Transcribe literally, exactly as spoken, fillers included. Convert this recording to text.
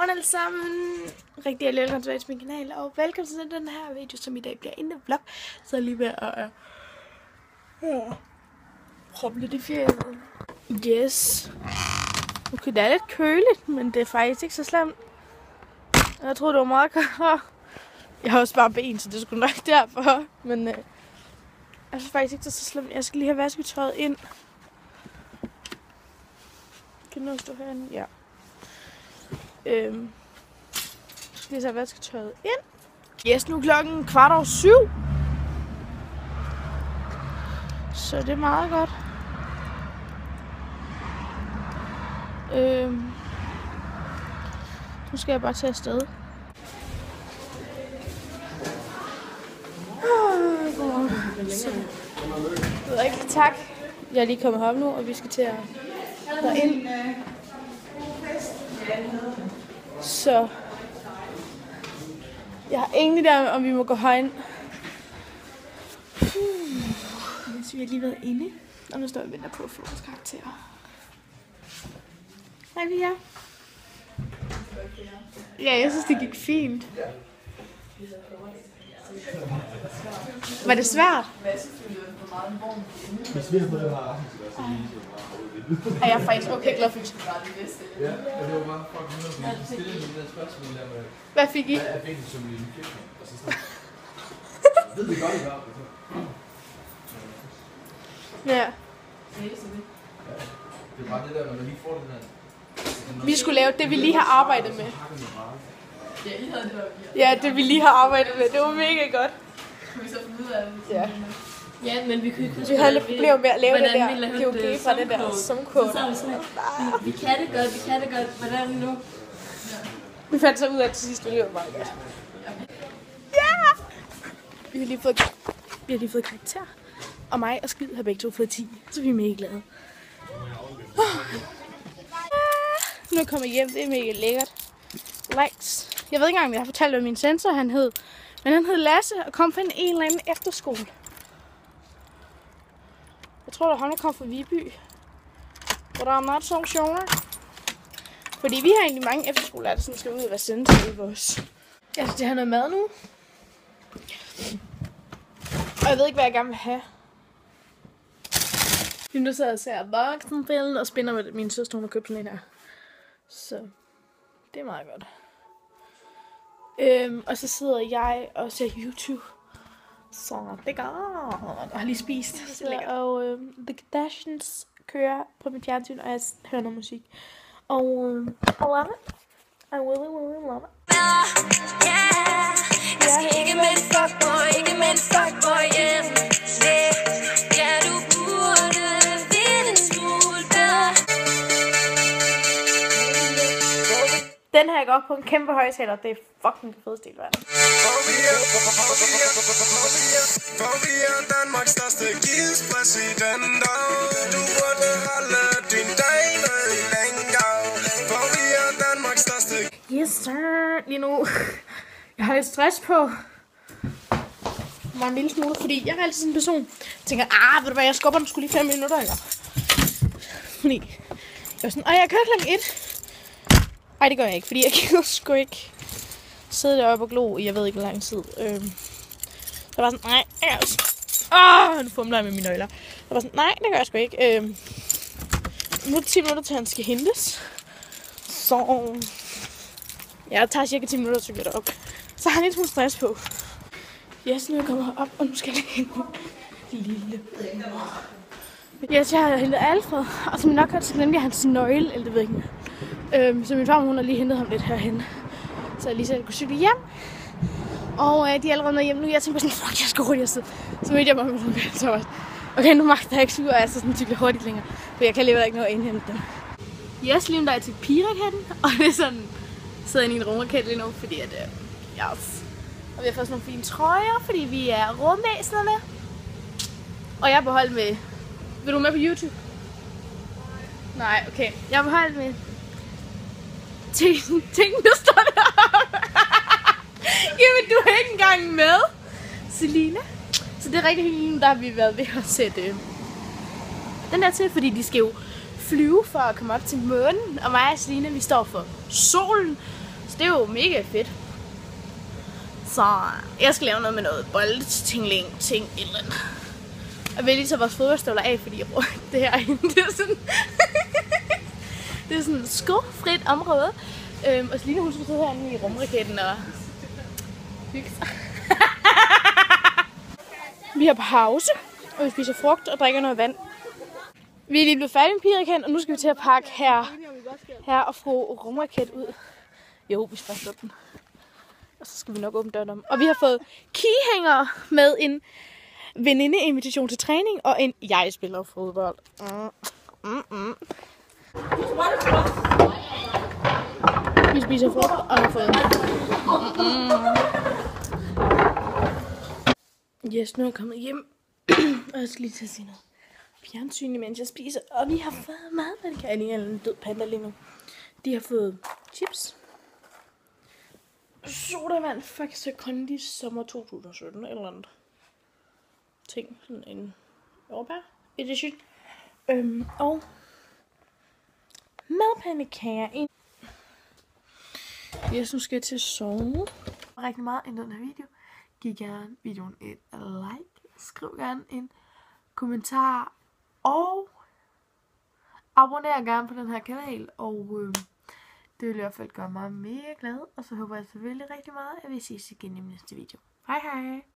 Godmorgen alle sammen. Rigtig hjertelig velkommen tilbage til min kanal, og velkommen til den her video, som i dag bliver en vlog. Så er jeg lige ved at uh, proppe lidt i fjellet. Yes. Okay, det er lidt køligt, men det er faktisk ikke så slemt. Jeg troede, det var meget godt. Jeg har også bare ben, så det skulle nok derfor. Men uh, jeg synes faktisk ikke, det er så slemt. Jeg skal lige have vasketøjet ind. Kan du nå at stå herinde? Ja. Øhm, skal lige så vasketøjet ind. Yes, nu er klokken kvart over syv. Så det er meget godt. Øhm, nu skal jeg bare tage afsted. Det er rigtig tak. Jeg er lige kommet herop nu, og vi skal til at gå ind. Så jeg har ingen idé om vi må gå herind. Hvis vi har lige været inde, og nu står jeg og venter på at få vores karakterer. Hej Via. Ja, jeg synes det gik fint. Var det svært? Er jeg faktisk okay glad for det? Ja, det var bare fucking noget, vi stillede nogle af spørgsmål der med... Hvad fik I? Hvad er ben som i en kirke? Og så sådan... Ved vi godt, I gør det. Ja. Det er bare det der, når man lige får det der... Vi skulle lave det, vi lige har arbejdet med. Ja, I havde det der. Ja, det vi lige har arbejdet med. Det var mega godt. Kunne vi så finde ud af det? Ja. Ja, men vi kunne ikke huske, Vi havde lidt problemer med at lave det hvordan vi der lavede G O G fra det der sumkode. Så vi sådan, vi kan det godt, vi kan det godt. Hvordan nu? Vi fandt så ud af til sidst, det var meget godt. Ja! Vi har lige fået, vi har lige fået karakter. Og mig og Skid har begge to fået ti, så vi er mega glade. Nu er jeg kommet hjem, det er mega lækkert. Likes. Jeg ved ikke engang, om jeg har fortalt, hvad min sensor han hed. Men han hed Lasse og kom fra en eller anden efterskole. Jeg tror, der er ham, der kom fra Viby. Hvor der er meget sanktioner. Fordi vi har egentlig mange efterskoler, der sådan skal ud og være sendt til vores. Jeg skal have noget mad nu. Og jeg ved ikke, hvad jeg gerne vil have. Nu sidder jeg og ser voksenfælden og spænder med min søster, hun har købt sådan en her. Så det er meget godt. Øhm, og så sidder jeg og ser YouTube. Så det er godt. Og har lige spist. Så, og øhm, The Kardashians kører på mit fjernsyn, og jeg hører noget musik. Og øhm, I love it. I really, really love it. Yeah, yeah. Ikke med fuckboy, ikke med fuckboy, yeah. Ja, du burde vide en smule bedre. Den her går op på en kæmpe højtaler. Det er fucking det fedeste i verden. For vi er Danmarks største gildspræsidenter. Du burde holde din dame i længere. For vi er Danmarks største. Yes sir. Lige nu. Jeg har lidt stress på. Mig en lille smule, fordi jeg er altid sådan en person. Jeg tænker, ah, ved du hvad, jeg skubber den sgu lige fem minutter, eller? Fordi jeg var sådan, og jeg kører klokken et. Ej, det gør jeg ikke, fordi jeg gider sgu ikke sidde deroppe og glo i, jeg ved ikke, hvor lang tid. Øhm, så var sådan, nej, jeg gør Åh, nu fumler jeg med mine nøgler. Så var sådan, nej, det gør jeg sgu ikke. Øhm, nu er det ti minutter til, han skal hentes. Så ja, det tager cirka ti minutter til at gøre det op. Så har jeg lidt smule stress på. Yes, nu er jeg kommet herop, og nu skal jeg hente min lille bror. Yes, jeg har hentet Alfred, og som jeg nok har så glemte jeg hans nøgle, eller det ved jeg ikke. Øhm, så min far, hun har lige hentet ham lidt herhen. Så jeg lige så jeg kunne cykle hjem. Og øh, de er allerede nået hjem nu. Jeg tænkte på sådan, fuck, jeg skal hurtigt afsted. Så mødte jeg mig med sådan, så var okay, nu magter jeg ikke suge, og jeg så sådan cykle hurtigt længere. For jeg kan alligevel ikke nå at indhente dem. Yes, lige nu der er til pirakatten, og det er sådan, sidder inde i en rumraket lige nu, fordi at, øh, yes. Og vi har fået sådan nogle fine trøjer, fordi vi er rumvæsenerne. Og jeg er på hold med, vil du med på YouTube? Nej, okay. Jeg er på hold med ting, ting der står deroppe. Jamen, du er ikke engang med, Selina. Så det er rigtig hyggeligt, der har vi været ved at sætte øh, den der til, fordi de skal jo flyve for at komme op til månen. Og mig og Selina, vi står for solen. Så det er jo mega fedt. Så jeg skal lave noget med noget boldtingling, ting, et eller andet. Jeg vil lige tage vores fodboldstøvler af, fordi jeg bruger det her. Det er sådan, det er sådan et skofrit område. Øhm, og Celine, hun skal sidde herinde i rumraketten og hygge sig. Vi har pause, og vi spiser frugt og drikker noget vand. Vi er lige blevet færdige med pirakan, og nu skal vi til at pakke her, her og fru rumraket ud. Jo, vi skal bare den. Og så skal vi nok åbne døren om. Og vi har fået keyhængere med en veninde-invitation til træning og en jeg spiller fodbold. Mm. Mm -mm. Vi spiser frugt og har fået. Mm. Yes, nu er jeg kommet hjem. Og jeg skal lige til at sige noget fjernsyn, mens jeg spiser. Og vi har fået mad, men kan jeg lige en død panda lige nu. De har fået chips. Sodavand, faktisk Kondi sommer to tusind og sytten eller andet. Ting, sådan en jordbær edition. Øhm, og madpandekager. Jeg nu skal jeg til at sove. Rigtig meget i den her video. Giv gerne videoen et like. Skriv gerne en kommentar. Og abonner gerne på den her kanal. Og øh, det vil i hvert fald gøre mig mega glad. Og så håber jeg selvfølgelig rigtig meget, at vi ses igen i næste video. Hej hej!